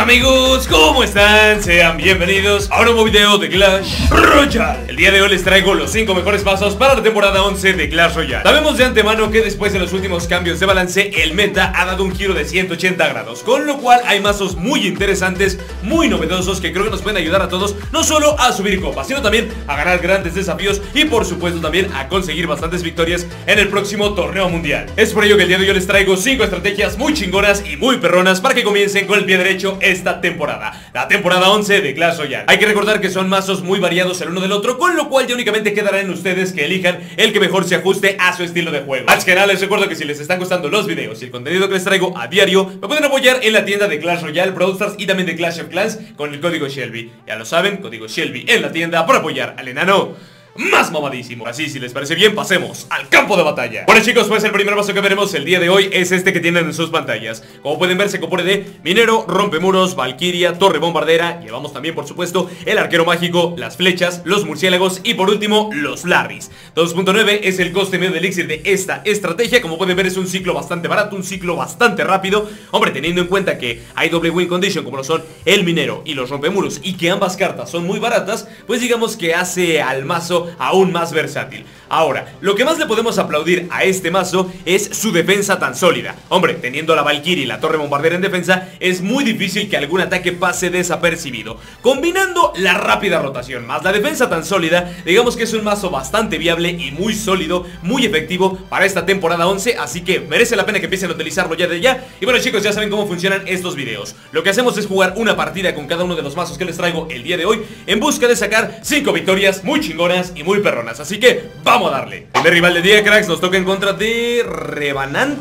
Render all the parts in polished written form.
Hola amigos, ¿cómo están? Sean bienvenidos a un nuevo video de Clash Royale. El día de hoy les traigo los 5 mejores pasos para la temporada 11 de Clash Royale. Sabemos de antemano que después de los últimos cambios de balance, el meta ha dado un giro de 180 grados, con lo cual hay mazos muy interesantes, muy novedosos, que creo que nos pueden ayudar a todos, no solo a subir copas, sino también a ganar grandes desafíos y por supuesto también a conseguir bastantes victorias en el próximo torneo mundial. Es por ello que el día de hoy yo les traigo 5 estrategias muy chingonas y muy perronas para que comiencen con el pie derecho esta temporada, la temporada 11 de Clash Royale. Hay que recordar que son mazos muy variados el uno del otro, con lo cual ya únicamente quedará en ustedes que elijan el que mejor se ajuste a su estilo de juego. Antes que nada les recuerdo que si les están gustando los videos y el contenido que les traigo a diario, me pueden apoyar en la tienda de Clash Royale, Brawl Stars y también de Clash of Clans con el código Shelby. Ya lo saben, código Shelby en la tienda para apoyar al enano más mamadísimo. Así, si les parece bien, pasemos al campo de batalla. Bueno chicos, pues el primer paso que veremos el día de hoy es este que tienen en sus pantallas. Como pueden ver, se compone de minero, rompemuros, valquiria, torre bombardera. Llevamos también, por supuesto, el arquero mágico, las flechas, los murciélagos y por último, los Larrys. 2.9 es el coste medio de elixir de esta estrategia. Como pueden ver, es un ciclo bastante barato, un ciclo bastante rápido. Hombre, teniendo en cuenta que hay doble win condition como lo son el minero y los rompemuros, y que ambas cartas son muy baratas, pues digamos que hace al mazo aún más versátil. Ahora, lo que más le podemos aplaudir a este mazo es su defensa tan sólida. Hombre, teniendo la valquiria y la torre bombardera en defensa, es muy difícil que algún ataque pase desapercibido. Combinando la rápida rotación más la defensa tan sólida, digamos que es un mazo bastante viable y muy sólido, muy efectivo para esta temporada 11, así que merece la pena que empiecen a utilizarlo ya de ya. Y bueno chicos, ya saben cómo funcionan estos videos. Lo que hacemos es jugar una partida con cada uno de los mazos que les traigo el día de hoy, en busca de sacar 5 victorias muy chingonas y muy perronas, así que vamos a darle. El rival de día, cracks, nos toca en contra de Revenant.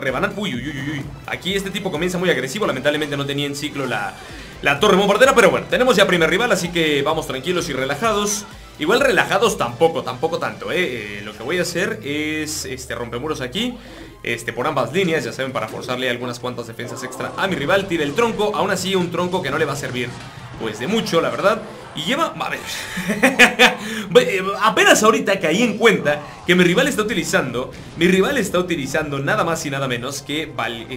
Uy. Aquí este tipo comienza muy agresivo. Lamentablemente no tenía en ciclo la torre bombardera, pero bueno, tenemos ya primer rival, así que vamos tranquilos y relajados. Igual relajados tampoco tanto, Lo que voy a hacer es rompemuros aquí, por ambas líneas, ya saben, para forzarle algunas cuantas defensas extra a mi rival. Tira el tronco, aún así un tronco que no le va a servir pues de mucho, la verdad. Y lleva... A ver... apenas ahorita caí en cuenta que mi rival está utilizando nada más y nada menos que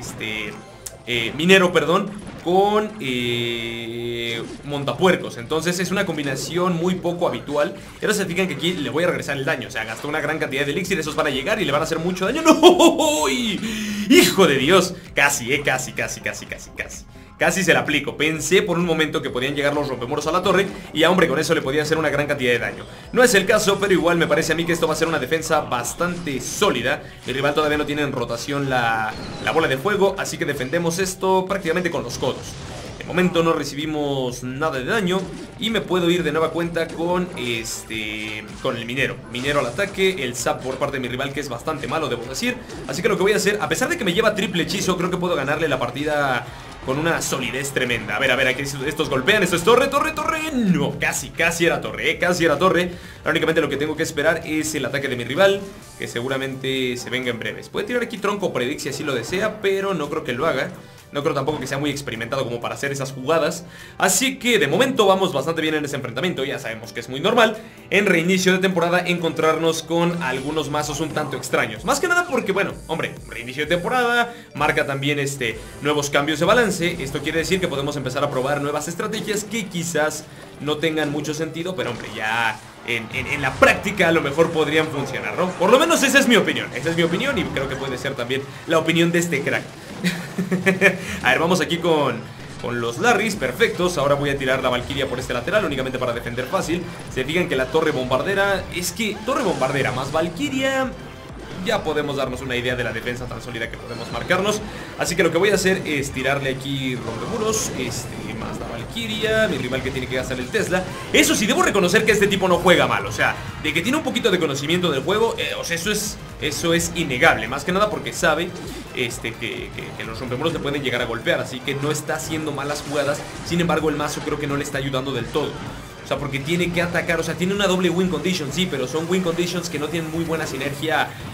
minero, perdón, con montapuercos. Entonces es una combinación muy poco habitual. Y ahora se fijan que aquí le voy a regresar el daño. O sea, gastó una gran cantidad de elixir. Esos van a llegar y le van a hacer mucho daño. ¡No! ¡Hijo de Dios! Casi, casi se la aplico. Pensé por un momento que podían llegar los rompemuros a la torre y a hombre, con eso le podían hacer una gran cantidad de daño. No es el caso, pero igual me parece a mí que esto va a ser una defensa bastante sólida. Mi rival todavía no tiene en rotación la bola de fuego, así que defendemos esto prácticamente con los codos. De momento no recibimos nada de daño y me puedo ir de nueva cuenta con el minero. Minero al ataque, el zap por parte de mi rival, que es bastante malo, debo decir. Así que lo que voy a hacer, a pesar de que me lleva triple hechizo, creo que puedo ganarle la partida con una solidez tremenda. A ver, aquí estos golpean, esto es torre. No, casi era torre, casi era torre. Ahora únicamente lo que tengo que esperar es el ataque de mi rival, que seguramente se venga en breves. Puede tirar aquí tronco predict si así lo desea, pero no creo que lo haga. No creo tampoco que sea muy experimentado como para hacer esas jugadas. Así que de momento vamos bastante bien en ese enfrentamiento. Ya sabemos que es muy normal en reinicio de temporada encontrarnos con algunos mazos un tanto extraños. Más que nada porque, bueno, hombre, reinicio de temporada marca también nuevos cambios de balance. Esto quiere decir que podemos empezar a probar nuevas estrategias que quizás no tengan mucho sentido, pero hombre, ya en la práctica a lo mejor podrían funcionar, ¿no? Por lo menos esa es mi opinión. Esa es mi opinión y creo que puede ser también la opinión de este crack. A ver, vamos aquí con los Larrys, perfectos. Ahora voy a tirar la valquiria por este lateral, únicamente para defender fácil. Se fijan que la torre bombardera, es que torre bombardera más valquiria, ya podemos darnos una idea de la defensa tan sólida que podemos marcarnos. Así que lo que voy a hacer es tirarle aquí rompemuros, más la valquiria, mi rival que tiene que gastar el Tesla. Eso sí, debo reconocer que este tipo no juega mal. O sea, de que tiene un poquito de conocimiento del juego, o sea, eso es innegable. Más que nada porque sabe que los rompemuros le pueden llegar a golpear, así que no está haciendo malas jugadas. Sin embargo, el mazo creo que no le está ayudando del todo. O sea, porque tiene que atacar, o sea, tiene una doble win condition, sí, pero son win conditions que no tienen muy buena sinergia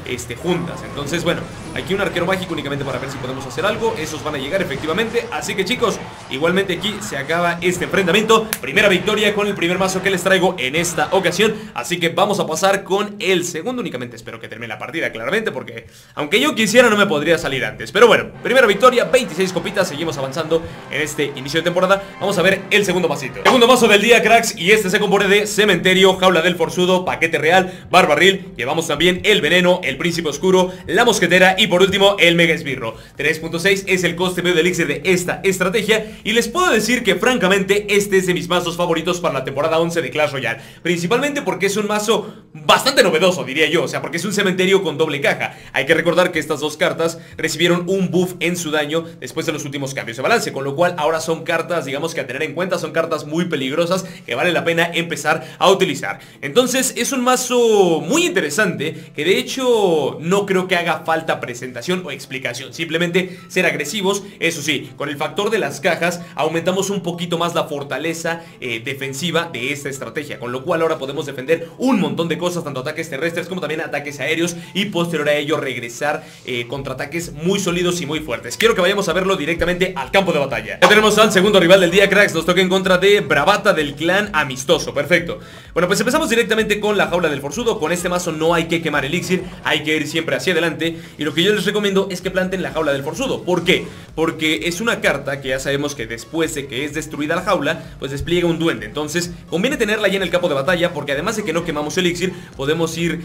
juntas. Entonces, bueno, aquí un arquero mágico únicamente para ver si podemos hacer algo. Esos van a llegar efectivamente. Así que, chicos, igualmente aquí se acaba este enfrentamiento. Primera victoria con el primer mazo que les traigo en esta ocasión. Así que vamos a pasar con el segundo. Únicamente espero que termine la partida, claramente, porque aunque yo quisiera no me podría salir antes. Pero bueno, primera victoria, 26 copitas. Seguimos avanzando en este inicio de temporada. Vamos a ver el segundo masito. Segundo mazo del día, cracks, y este se compone de Cementerio, Jaula del Forzudo, Paquete Real, Barbarril. Llevamos también el Veneno, el Príncipe Oscuro, la Mosquetera y por último el Mega Esbirro. 3.6 es el coste medio de elixir de esta estrategia y les puedo decir que francamente este es de mis mazos favoritos para la temporada 11 de Clash Royale. Principalmente porque es un mazo bastante novedoso, diría yo, o sea, porque es un cementerio con doble caja. Hay que recordar que estas dos cartas recibieron un buff en su daño después de los últimos cambios de balance, con lo cual ahora son cartas, digamos, que a tener en cuenta, son cartas muy peligrosas que vale la pena empezar a utilizar. Entonces es un mazo muy interesante que de hecho no creo que haga falta presentación o explicación, simplemente ser agresivos. Eso sí, con el factor de las cajas aumentamos un poquito más la fortaleza defensiva de esta estrategia, con lo cual ahora podemos defender un montón de cosas, tanto ataques terrestres como también ataques aéreos, y posterior a ello regresar contraataques muy sólidos y muy fuertes. Quiero que vayamos a verlo directamente al campo de batalla. Ya tenemos al segundo rival del día, cracks. Nos toca en contra de Bravata del clan Amistoso. Perfecto. Bueno, pues empezamos directamente con la Jaula del Forzudo. Con este mazo no hay que quemar elixir, hay que ir siempre hacia adelante, y lo que yo les recomiendo es que planten la Jaula del Forzudo. ¿Por qué? Porque es una carta que ya sabemos que después de que es destruida la jaula, pues despliega un duende. Entonces conviene tenerla ya en el campo de batalla, porque además de que no quemamos elixir, podemos ir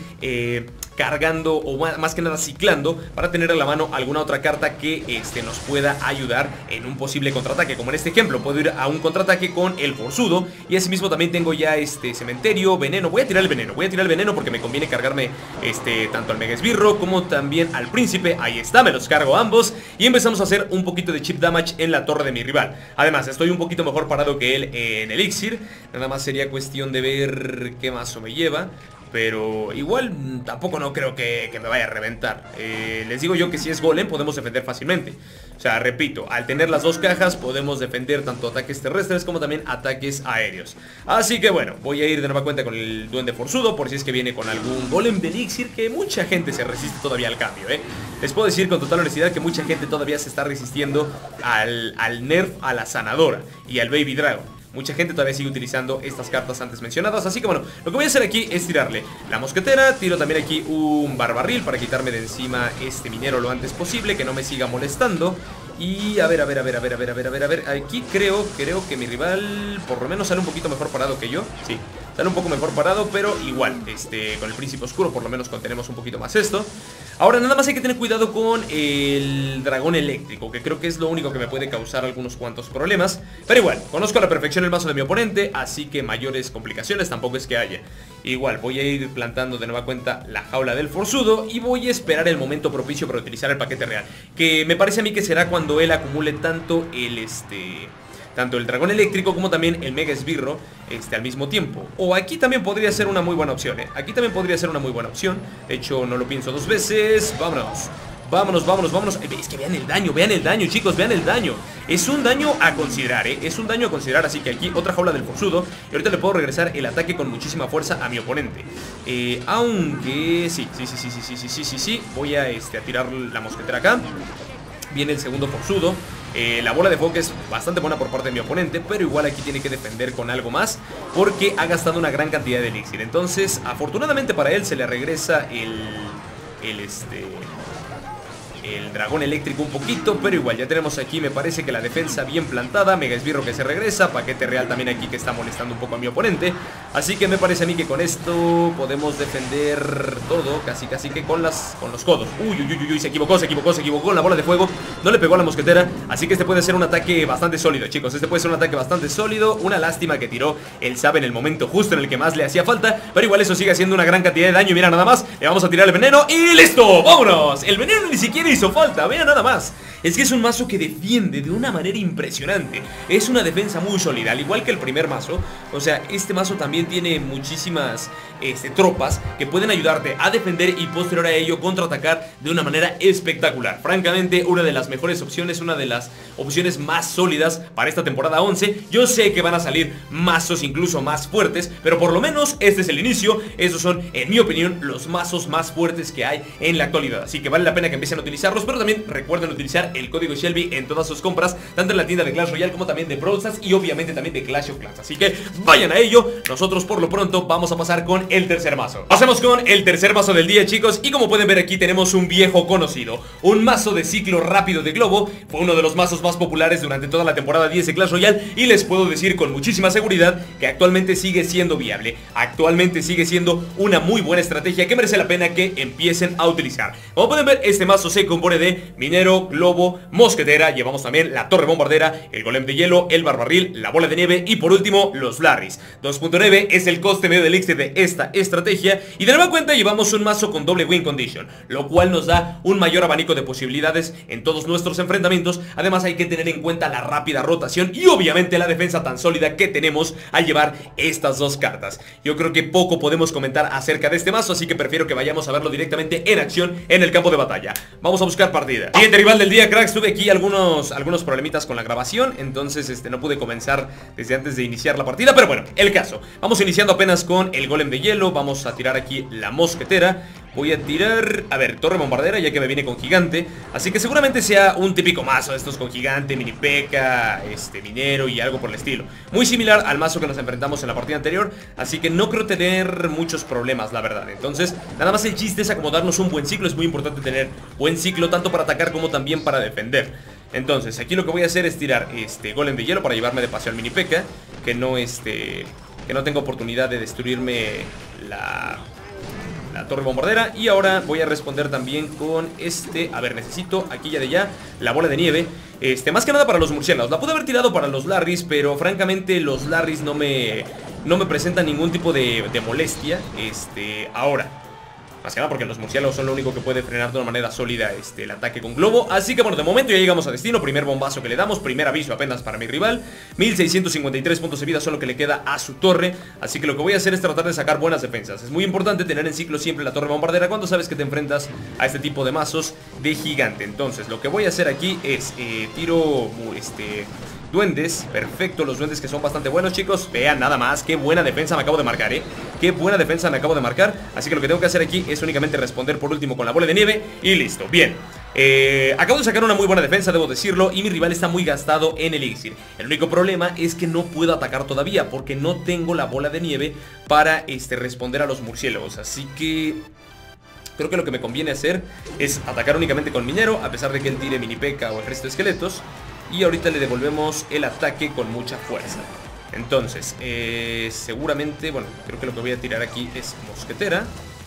cargando o más que nada ciclando para tener a la mano alguna otra carta que nos pueda ayudar en un posible contraataque. Como en este ejemplo, puedo ir a un contraataque con el Forzudo, y asimismo también tengo ya Cementerio, Veneno. Voy a tirar el veneno porque me conviene cargarme tanto al Mega Esbirro como también al Príncipe. Ahí está, me los cargo ambos y empezamos a hacer un poquito de chip damage en la torre de mi rival. Además, estoy un poquito mejor parado que él en elixir. Nada más sería cuestión de ver qué mazo me lleva, pero igual tampoco no creo que me vaya a reventar. Les digo yo que si es golem podemos defender fácilmente. O sea, repito, al tener las dos cajas podemos defender tanto ataques terrestres como también ataques aéreos. Así que bueno, voy a ir de nueva cuenta con el duende Forzudo, por si es que viene con algún golem de elixir, que mucha gente se resiste todavía al cambio, Les puedo decir con total honestidad que mucha gente todavía se está resistiendo al nerf a la sanadora y al Baby Dragon. Mucha gente todavía sigue utilizando estas cartas antes mencionadas. Así que bueno, lo que voy a hacer aquí es tirarle la Mosquetera. Tiro también aquí un Barbarril para quitarme de encima este minero lo antes posible, que no me siga molestando. Y a ver, aquí creo que mi rival por lo menos sale un poquito mejor parado que yo. Sí, sale un poco mejor parado, pero igual, con el Príncipe Oscuro por lo menos contenemos un poquito más esto. Ahora nada más hay que tener cuidado con el Dragón Eléctrico, que creo que es lo único que me puede causar algunos cuantos problemas. Pero igual, conozco a la perfección el mazo de mi oponente, así que mayores complicaciones tampoco es que haya. Igual, voy a ir plantando de nueva cuenta la Jaula del Forzudo y voy a esperar el momento propicio para utilizar el Paquete Real, que me parece a mí que será cuando él acumule tanto el Dragón Eléctrico como también el Mega Esbirro al mismo tiempo. O aquí también podría ser una muy buena opción, Aquí también podría ser una muy buena opción. De hecho, no lo pienso dos veces. Vámonos. Es que vean el daño, chicos, vean el daño. Es un daño a considerar, Es un daño a considerar, así que aquí otra Jaula del Forzudo. Y ahorita le puedo regresar el ataque con muchísima fuerza a mi oponente. Aunque sí. Voy a tirar la Mosquetera acá. Viene el segundo Forzudo. La bola de fuego es bastante buena por parte de mi oponente, pero igual aquí tiene que defender con algo más, porque ha gastado una gran cantidad de elixir. Entonces, afortunadamente para él se le regresa el dragón eléctrico un poquito, pero igual ya tenemos aquí, me parece que la defensa bien plantada. Mega Esbirro que se regresa, Paquete Real también aquí que está molestando un poco a mi oponente. Así que me parece a mí que con esto podemos defender todo, casi que con los codos. Uy, se equivocó con la bola de fuego, no le pegó a la Mosquetera. Así que este puede ser un ataque bastante sólido, chicos. Una lástima que tiró el Sabe en el momento justo en el que más le hacía falta, pero igual eso sigue haciendo una gran cantidad de daño. Mira nada más, le vamos a tirar el veneno y ¡listo! ¡Vámonos! El veneno ni siquiera le hizo falta, vean nada más. Es que es un mazo que defiende de una manera impresionante. Es una defensa muy sólida, al igual que el primer mazo. O sea, este mazo también tiene muchísimas tropas que pueden ayudarte a defender y posterior a ello contraatacar de una manera espectacular. Francamente, una de las mejores opciones, una de las opciones más sólidas para esta temporada 11. Yo sé que van a salir mazos incluso más fuertes, pero por lo menos este es el inicio. Estos son, en mi opinión, los mazos más fuertes que hay en la actualidad. Así que vale la pena que empiecen a utilizarlos, pero también recuerden utilizar el código Shelby en todas sus compras, tanto en la tienda de Clash Royale como también de Brawl Stars y obviamente también de Clash of Clans. Así que vayan a ello. Nosotros por lo pronto vamos a pasar con el tercer mazo. Pasemos con el tercer mazo del día, chicos, y como pueden ver aquí tenemos un viejo conocido, un mazo de ciclo rápido de globo. Fue uno de los mazos más populares durante toda la temporada 10 de Clash Royale y les puedo decir con muchísima seguridad que actualmente sigue siendo viable. Actualmente sigue siendo una muy buena estrategia que merece la pena que empiecen a utilizar. Como pueden ver, este mazo se compone de minero, globo, mosquetera, llevamos también la torre bombardera, el golem de hielo, el barbarril, la bola de nieve y por último los Larrys. 2.9 es el coste medio de elixir de esta estrategia y de nueva cuenta llevamos un mazo con doble win condition, lo cual nos da un mayor abanico de posibilidades en todos nuestros enfrentamientos. Además hay que tener en cuenta la rápida rotación y obviamente la defensa tan sólida que tenemos al llevar estas dos cartas. Yo creo que poco podemos comentar acerca de este mazo, así que prefiero que vayamos a verlo directamente en acción en el campo de batalla. Vamos a buscar partida. Siguiente rival del día, cracks. Tuve aquí algunos problemitas con la grabación, entonces no pude comenzar desde antes de iniciar la partida, pero bueno, el caso. Vamos iniciando apenas con el golem de hielo. Vamos a tirar aquí la mosquetera. Voy a tirar, a ver, torre bombardera, ya que me viene con gigante. Así que seguramente sea un típico mazo de estos con gigante, mini P.E.K.K.A, minero y algo por el estilo. Muy similar al mazo que nos enfrentamos en la partida anterior, así que no creo tener muchos problemas, la verdad. Entonces, nada más el chiste es acomodarnos un buen ciclo. Es muy importante tener buen ciclo, tanto para atacar como también para defender. Entonces, aquí lo que voy a hacer es tirar golem de hielo para llevarme de paseo al mini P.E.K.K.A, que no tengo oportunidad de destruirme la torre bombardera. Y ahora voy a responder también con a ver, necesito aquí ya de ya la bola de nieve. Más que nada para los murciélagos. La pude haber tirado para los Larrys, pero francamente los Larrys no me presentan ningún tipo de molestia ahora. Más que nada porque los murciélagos son lo único que puede frenar de una manera sólida el ataque con globo. Así que bueno, de momento ya llegamos a destino. Primer bombazo que le damos, primer aviso apenas para mi rival. 1653 puntos de vida son lo que le queda a su torre. Así que lo que voy a hacer es tratar de sacar buenas defensas. Es muy importante tener en ciclo siempre la torre bombardera cuando sabes que te enfrentas a este tipo de mazos de gigante. Entonces lo que voy a hacer aquí es tiro duendes, perfecto, los duendes que son bastante buenos, chicos. Vean nada más, qué buena defensa me acabo de marcar, qué buena defensa me acabo de marcar. Así que lo que tengo que hacer aquí es únicamente responder por último con la bola de nieve y listo, bien. Acabo de sacar una muy buena defensa, debo decirlo, y mi rival está muy gastado en elixir. El único problema es que no puedo atacar todavía porque no tengo la bola de nieve para responder a los murciélagos. Así que creo que lo que me conviene hacer es atacar únicamente con minero, a pesar de que él tire mini P.E.K.K.A o ejército de esqueletos. Y ahorita le devolvemos el ataque con mucha fuerza. Entonces, seguramente, bueno, creo que lo que voy a tirar aquí es mosquetera.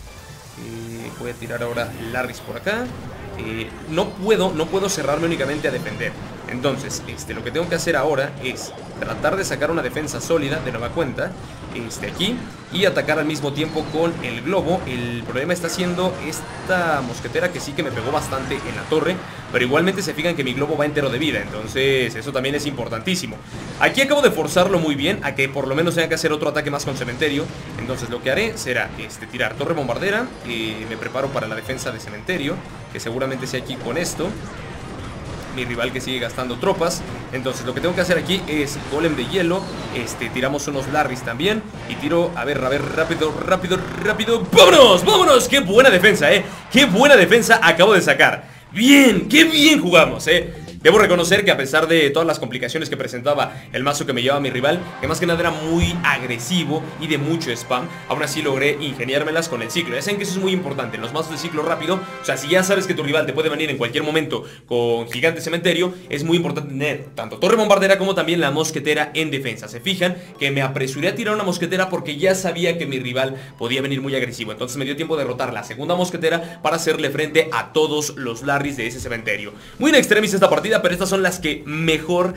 Voy a tirar ahora Larrys por acá. No puedo cerrarme únicamente a defender. Entonces, lo que tengo que hacer ahora es tratar de sacar una defensa sólida de nueva cuenta, aquí, y atacar al mismo tiempo con el globo. El problema está siendo esta mosquetera, que sí que me pegó bastante en la torre, pero igualmente se fijan que mi globo va entero de vida, entonces eso también es importantísimo. Aquí acabo de forzarlo muy bien a que por lo menos tenga que hacer otro ataque más con cementerio. Entonces lo que haré será tirar torre bombardera. Me preparo para la defensa de cementerio, que seguramente sea aquí con esto. Mi rival que sigue gastando tropas. Entonces lo que tengo que hacer aquí es golem de hielo. Tiramos unos Larrys también. Y tiro, a ver, rápido. ¡Vámonos! ¡Vámonos! ¡Qué buena defensa, ¡Qué buena defensa acabo de sacar! ¡Bien! ¡Qué bien jugamos, Debo reconocer que a pesar de todas las complicaciones que presentaba el mazo que me llevaba mi rival, que más que nada era muy agresivo y de mucho spam, aún así logré ingeniármelas con el ciclo. Ya saben que eso es muy importante en los mazos de ciclo rápido. O sea, si ya sabes que tu rival te puede venir en cualquier momento con gigante cementerio, es muy importante tener tanto torre bombardera como también la mosquetera en defensa. Se fijan que me apresuré a tirar una mosquetera porque ya sabía que mi rival podía venir muy agresivo. Entonces me dio tiempo de rotar la segunda mosquetera para hacerle frente a todos los Larrys de ese cementerio. Muy in extremis esta partida. vida, pero estas son las que mejor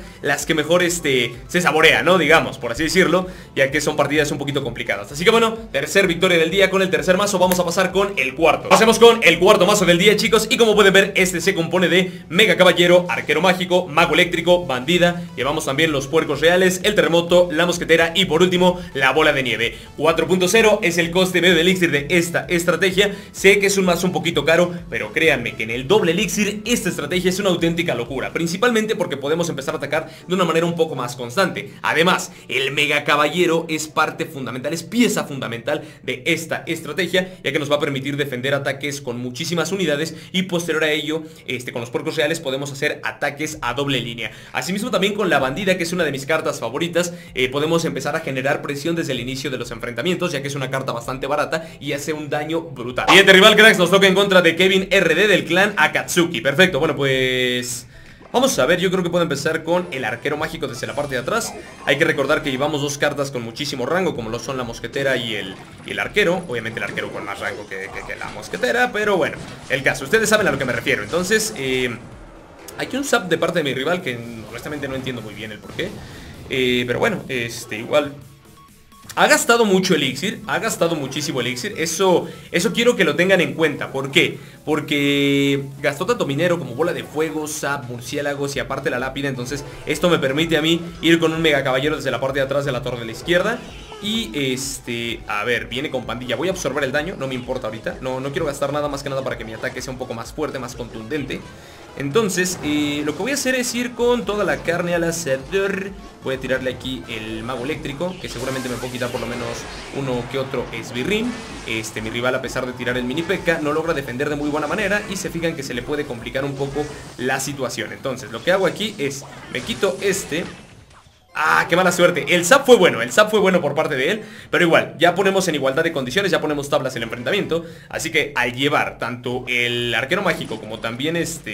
se saborean, ¿no? Digamos, por así decirlo, ya que son partidas un poquito complicadas. Así que bueno, tercer victoria del día con el tercer mazo. Vamos a pasar con el cuarto. Pasemos con el cuarto mazo del día, chicos. Y como pueden ver, este se compone de Mega Caballero, Arquero Mágico, Mago Eléctrico, Bandida. Llevamos también los Puercos Reales, el Terremoto, la Mosquetera y por último, la Bola de Nieve. 4.0 es el coste medio de elixir de esta estrategia. Sé que es un mazo un poquito caro, pero créanme que en el doble elixir esta estrategia es una auténtica locura. Principalmente porque podemos empezar a atacar de una manera un poco más constante. Además, el Mega Caballero es parte fundamental, es pieza fundamental de esta estrategia, ya que nos va a permitir defender ataques con muchísimas unidades y posterior a ello, con los Puercos Reales podemos hacer ataques a doble línea. Asimismo también con la Bandida, que es una de mis cartas favoritas, podemos empezar a generar presión desde el inicio de los enfrentamientos, ya que es una carta bastante barata y hace un daño brutal. Siguiente rival, cracks, nos toca en contra de Kevin RD del clan Akatsuki. Perfecto, bueno pues... vamos a ver, yo creo que puedo empezar con el Arquero Mágico desde la parte de atrás. Hay que recordar que llevamos dos cartas con muchísimo rango, como lo son la Mosquetera y el Arquero. Obviamente el Arquero con más rango que la Mosquetera, pero bueno, el caso, ustedes saben a lo que me refiero. Entonces, hay un zap de parte de mi rival que honestamente no entiendo muy bien el porqué. Pero bueno, igual... ha gastado mucho elixir, ha gastado muchísimo elixir. Eso quiero que lo tengan en cuenta. ¿Por qué? Porque gastó tanto minero como bola de fuego, zap, murciélagos y aparte la lápida. Entonces esto me permite a mí ir con un Mega Caballero desde la parte de atrás de la torre de la izquierda. Y a ver, viene con pandilla. Voy a absorber el daño, no me importa ahorita. No quiero gastar nada más que nada para que mi ataque sea un poco más fuerte, más contundente. Entonces, lo que voy a hacer es ir con toda la carne al asador. Voy a tirarle aquí el Mago Eléctrico, que seguramente me puedo quitar por lo menos uno que otro esbirrín. Mi rival, a pesar de tirar el mini P.E.K.K.A, no logra defender de muy buena manera y se fijan que se le puede complicar un poco la situación. Entonces, lo que hago aquí es, me quito ¡ah, qué mala suerte! El zap fue bueno por parte de él, pero igual, ya ponemos en igualdad de condiciones, ya ponemos tablas en el enfrentamiento. Así que al llevar tanto el Arquero Mágico como también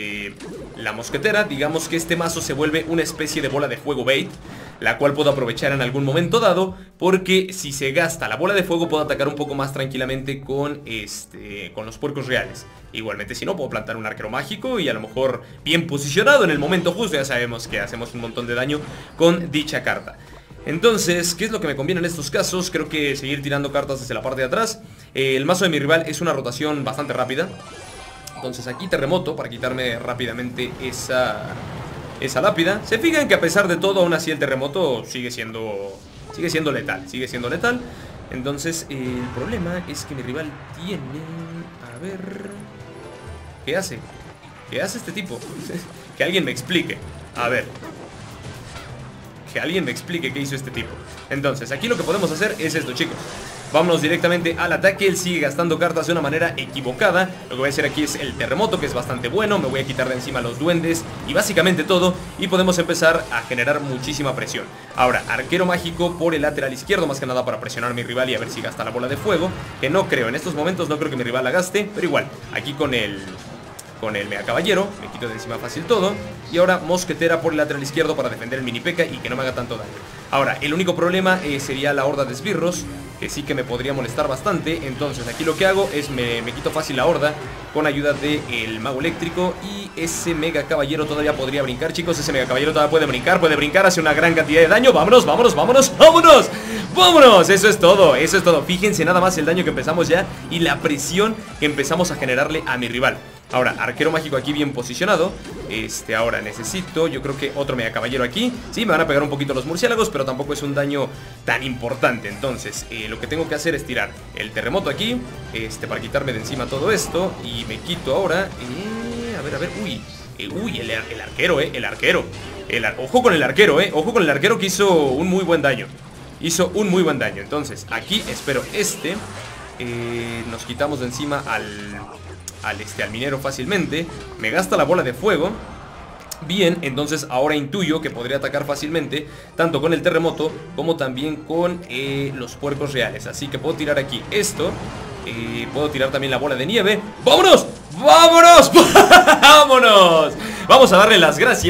la Mosquetera, digamos que este mazo se vuelve una especie de bola de fuego bait, la cual puedo aprovechar en algún momento dado, porque si se gasta la bola de fuego puedo atacar un poco más tranquilamente con los Puercos Reales. Igualmente, si no, puedo plantar un Arquero Mágico y a lo mejor bien posicionado en el momento justo, ya sabemos que hacemos un montón de daño con dicha carta. Entonces, ¿qué es lo que me conviene en estos casos? Creo que seguir tirando cartas desde la parte de atrás. El mazo de mi rival es una rotación bastante rápida. Entonces aquí Terremoto para quitarme rápidamente esa lápida. Se fijan que a pesar de todo, aún así el Terremoto sigue siendo letal. Entonces, el problema es que mi rival tiene... a ver... ¿qué hace? ¿Qué hace este tipo? Que alguien me explique. A ver, que alguien me explique qué hizo este tipo. Entonces, aquí lo que podemos hacer es esto, chicos. Vámonos directamente al ataque. Él sigue gastando cartas de una manera equivocada. Lo que voy a hacer aquí es el Terremoto, que es bastante bueno. Me voy a quitar de encima los duendes y básicamente todo. Y podemos empezar a generar muchísima presión. Ahora, Arquero Mágico por el lateral izquierdo, más que nada para presionar a mi rival y a ver si gasta la bola de fuego. Que no creo, en estos momentos no creo que mi rival la gaste. Pero igual, aquí con el Mega Caballero me quito de encima fácil todo. Y ahora Mosquetera por el lateral izquierdo para defender el mini P.E.K.K.A y que no me haga tanto daño. Ahora, el único problema sería la horda de esbirros, que sí que me podría molestar bastante. Entonces aquí lo que hago es me quito fácil la horda con ayuda del Mago Eléctrico. Y ese Mega Caballero todavía podría brincar, chicos. Ese Mega Caballero todavía puede brincar, hace una gran cantidad de daño. Vámonos, vámonos, vámonos, vámonos, vámonos. Eso es todo, eso es todo. Fíjense nada más el daño que empezamos ya y la presión que empezamos a generarle a mi rival. Ahora, Arquero Mágico aquí bien posicionado. Ahora necesito, yo creo que otro Mega Caballero aquí. Sí, me van a pegar un poquito los murciélagos, pero tampoco es un daño tan importante. Entonces, lo que tengo que hacer es tirar el Terremoto aquí, para quitarme de encima todo esto. Y me quito ahora, a ver, uy, el arquero, el arquero. Ojo con el arquero, ojo con el arquero, que hizo un muy buen daño. Entonces, aquí espero nos quitamos de encima al minero fácilmente. Me gasta la bola de fuego. Bien, entonces ahora intuyo que podría atacar fácilmente tanto con el Terremoto como también con los Puercos Reales. Así que puedo tirar aquí esto. Puedo tirar también la bola de nieve. ¡Vámonos! ¡Vámonos! ¡Vámonos! Vamos a darle las gracias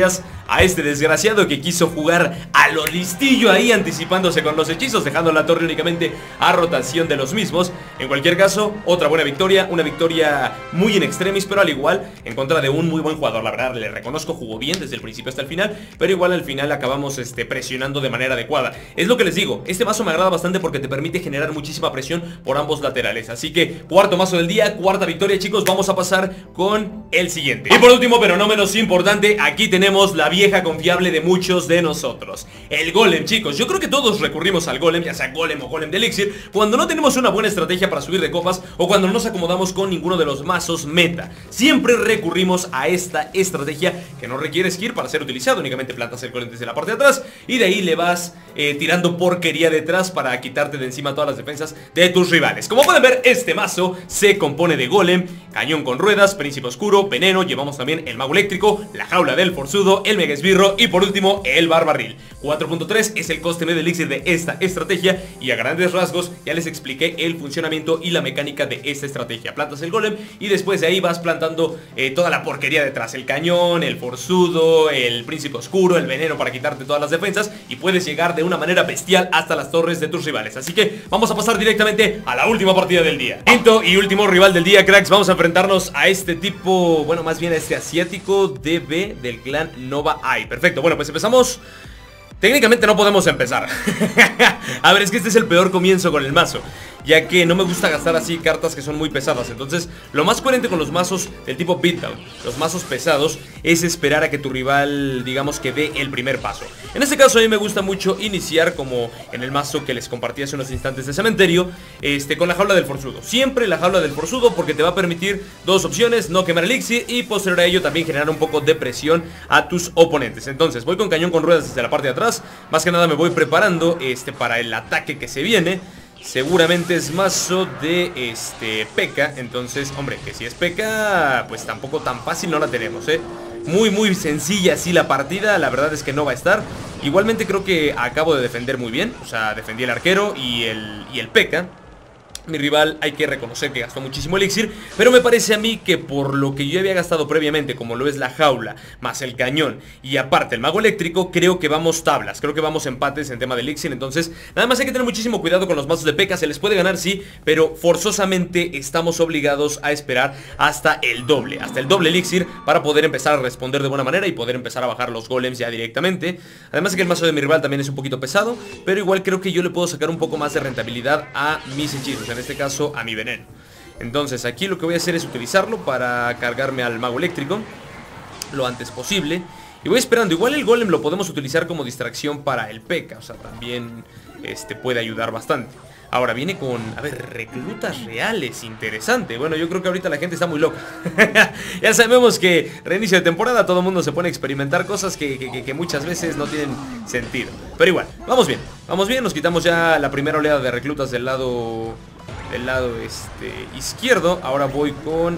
a este desgraciado que quiso jugar a lo listillo ahí, anticipándose con los hechizos, dejando la torre únicamente a rotación de los mismos. En cualquier caso, otra buena victoria, una victoria muy in extremis, pero al igual en contra de un muy buen jugador. La verdad, le reconozco, jugó bien desde el principio hasta el final, pero igual al final acabamos presionando de manera adecuada. Es lo que les digo, este mazo me agrada bastante porque te permite generar muchísima presión por ambos laterales. Así que cuarto mazo del día, cuarta victoria, chicos. Vamos a pasar con el siguiente. Y por último, pero no menos importante, aquí tenemos la vieja confiable de muchos de nosotros, el golem, chicos. Yo creo que todos recurrimos al golem, ya sea golem o golem de elixir, cuando no tenemos una buena estrategia para subir de copas o cuando no nos acomodamos con ninguno de los mazos meta. Siempre recurrimos a esta estrategia que no requiere skill para ser utilizado, únicamente plantas el golem desde la parte de atrás y de ahí le vas tirando porquería detrás para quitarte de encima todas las defensas de tus rivales. Como pueden ver, este mazo se compone de golem, cañón con ruedas, príncipe oscuro, veneno, llevamos también el mago eléctrico, la jaula del forzudo, el mega esbirro y por último el barbarril. 4.3 es el coste medio de elixir de esta estrategia y a grandes rasgos ya les expliqué el funcionamiento y la mecánica de esta estrategia. Plantas el golem y después de ahí vas plantando toda la porquería detrás, el cañón, el forzudo, el príncipe oscuro, el veneno para quitarte todas las defensas y puedes llegar de una manera bestial hasta las torres de tus rivales. Así que vamos a pasar directamente a la última partida del día. Quinto y último rival del día, cracks. Vamos a enfrentarnos a este tipo, bueno, más bien a este asiático DB del clan Nova Ai. Perfecto, bueno, pues empezamos. Técnicamente no podemos empezar. A ver, es que este es el peor comienzo con el mazo, ya que no me gusta gastar así cartas que son muy pesadas. Entonces, lo más coherente con los mazos del tipo beatdown, los mazos pesados, es esperar a que tu rival, digamos, que dé el primer paso. En este caso a mí me gusta mucho iniciar, como en el mazo que les compartí hace unos instantes de cementerio, con la jaula del forzudo. Siempre la jaula del forzudo, porque te va a permitir dos opciones: no quemar elixir y posterior a ello también generar un poco de presión a tus oponentes. Entonces voy con cañón con ruedas desde la parte de atrás. Más que nada me voy preparando para el ataque que se viene. Seguramente es mazo de P.E.K.K.A. Entonces, hombre, que si es P.E.K.K.A. pues tampoco tan fácil no la tenemos, muy sencilla así la partida. La verdad es que no va a estar. Igualmente creo que acabo de defender muy bien. O sea, defendí el arquero y el P.E.K.K.A. Mi rival, hay que reconocer que gastó muchísimo elixir, pero me parece a mí que por lo que yo había gastado previamente, como lo es la jaula, más el cañón y aparte el mago eléctrico, creo que vamos tablas, creo que vamos empates en tema de elixir. Entonces nada más hay que tener muchísimo cuidado con los mazos de P.E.K.K.A. Se les puede ganar, sí, pero forzosamente estamos obligados a esperar hasta el doble elixir para poder empezar a responder de buena manera y poder empezar a bajar los golems ya directamente. Además de que el mazo de mi rival también es un poquito pesado, pero igual creo que yo le puedo sacar un poco más de rentabilidad a mis hechizos, en este caso a mi veneno. Entonces aquí lo que voy a hacer es utilizarlo para cargarme al mago eléctrico lo antes posible. Y voy esperando, igual el golem lo podemos utilizar como distracción para el P.E.K.K.A. O sea, también puede ayudar bastante. Ahora viene con, a ver, reclutas reales, interesante. Bueno, yo creo que ahorita la gente está muy loca. Ya sabemos que reinicio de temporada, todo el mundo se pone a experimentar cosas que muchas veces no tienen sentido. Pero igual, vamos bien, nos quitamos ya la primera oleada de reclutas del lado izquierdo. Ahora voy con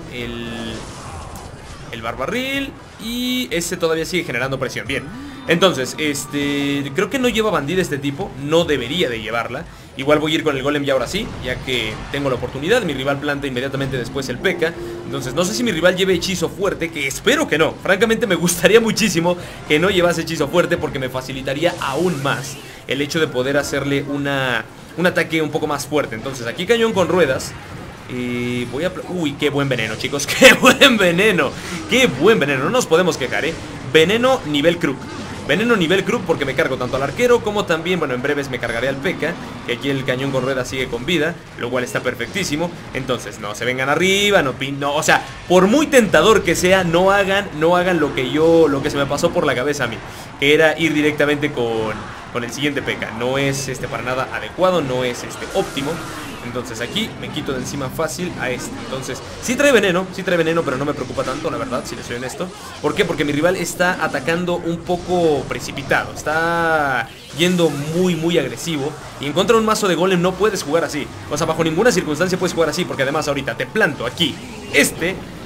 el barbarril y ese todavía sigue generando presión. Bien, entonces, creo que no lleva bandida este tipo, no debería de llevarla. Igual voy a ir con el golem ya ahora sí, ya que tengo la oportunidad. Mi rival planta inmediatamente después el P.E.K.K.A. Entonces no sé si mi rival lleve hechizo fuerte, que espero que no. Francamente me gustaría muchísimo que no llevase hechizo fuerte, porque me facilitaría aún más el hecho de poder hacerle un ataque un poco más fuerte. Entonces aquí cañón con ruedas. Voy a... Uy, qué buen veneno, chicos. Qué buen veneno. Qué buen veneno. No nos podemos quejar, Veneno nivel Crook. Veneno nivel Crook porque me cargo tanto al arquero como también, bueno, en breves me cargaré al P.E.K.K.A. Que aquí el cañón con ruedas sigue con vida, lo cual está perfectísimo. Entonces, no se vengan arriba, no, o sea, por muy tentador que sea, no hagan lo que se me pasó por la cabeza a mí, que era ir directamente con el siguiente P.E.K.K.A. No es para nada adecuado, no es óptimo. Entonces aquí me quito de encima fácil a Entonces sí trae veneno, pero no me preocupa tanto, la verdad, si les soy honesto. ¿Por qué? Porque mi rival está atacando un poco precipitado, está yendo muy agresivo. Y en contra de un mazo de golem no puedes jugar así. O sea, bajo ninguna circunstancia puedes jugar así, porque además ahorita te planto aquí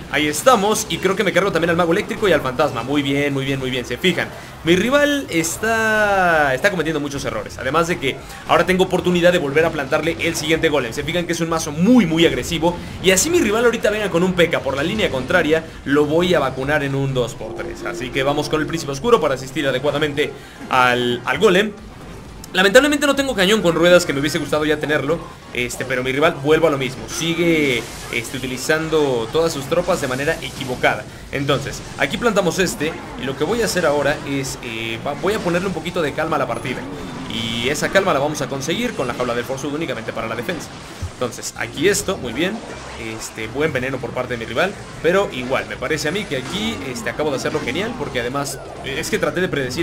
ahí estamos. Y creo que me cargo también al mago eléctrico y al fantasma. Muy bien, se fijan. Mi rival está cometiendo muchos errores. Además de que ahora tengo oportunidad de volver a plantarle el siguiente golem. Se fijan que es un mazo muy agresivo. Y así mi rival ahorita venga con un P.E.K.K.A por la línea contraria, lo voy a vacunar en un 2x3. Así que vamos con el príncipe oscuro para asistir adecuadamente al golem. Lamentablemente no tengo cañón con ruedas, que me hubiese gustado ya tenerlo. Pero mi rival vuelve a lo mismo. Sigue utilizando todas sus tropas de manera equivocada. Entonces, aquí plantamos y lo que voy a hacer ahora es voy a ponerle un poquito de calma a la partida. Y esa calma la vamos a conseguir con la jaula del forzudo únicamente para la defensa. Entonces, aquí muy bien. Buen veneno por parte de mi rival. Pero igual, me parece a mí que aquí acabo de hacerlo genial. Porque además, es que traté de predecir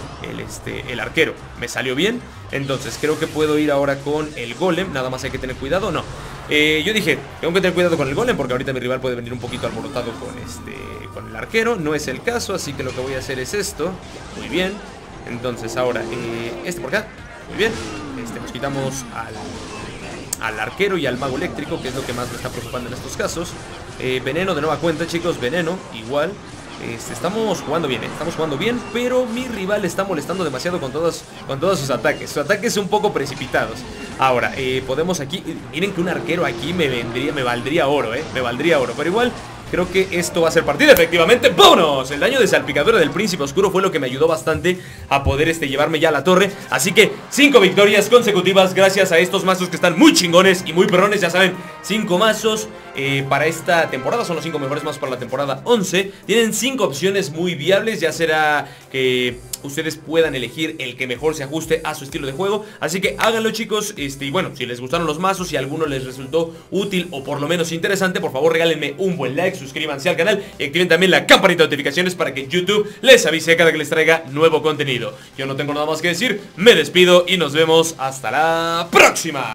el arquero. Me salió bien. Entonces, creo que puedo ir ahora con el golem. Nada más hay que tener cuidado, no. Yo dije, tengo que tener cuidado con el golem porque ahorita mi rival puede venir un poquito alborotado con el arquero. No es el caso, así que lo que voy a hacer es esto. Muy bien. Entonces ahora, por acá. Muy bien. Nos quitamos al arquero y al mago eléctrico, que es lo que más me está preocupando en estos casos. Veneno de nueva cuenta, chicos, veneno, igual. Estamos jugando bien, pero mi rival está molestando demasiado con todos sus ataques. Sus ataques un poco precipitados. Ahora, podemos aquí, miren que un arquero aquí me valdría oro, me valdría oro, pero igual creo que esto va a ser partida, efectivamente. ¡Vámonos! El daño de salpicadura del príncipe oscuro fue lo que me ayudó bastante a poder llevarme ya a la torre. Así que 5 victorias consecutivas gracias a estos mazos que están muy chingones y muy perrones. Ya saben, 5 mazos para esta temporada. Son los 5 mejores mazos para la temporada 11. Tienen 5 opciones muy viables. Ya será que ustedes puedan elegir el que mejor se ajuste a su estilo de juego. Así que háganlo, chicos. Y bueno, si les gustaron los mazos, si alguno les resultó útil o por lo menos interesante, por favor regálenme un buen like, suscríbanse al canal y activen también la campanita de notificaciones para que YouTube les avise cada que les traiga nuevo contenido. Yo no tengo nada más que decir, me despido y nos vemos hasta la próxima.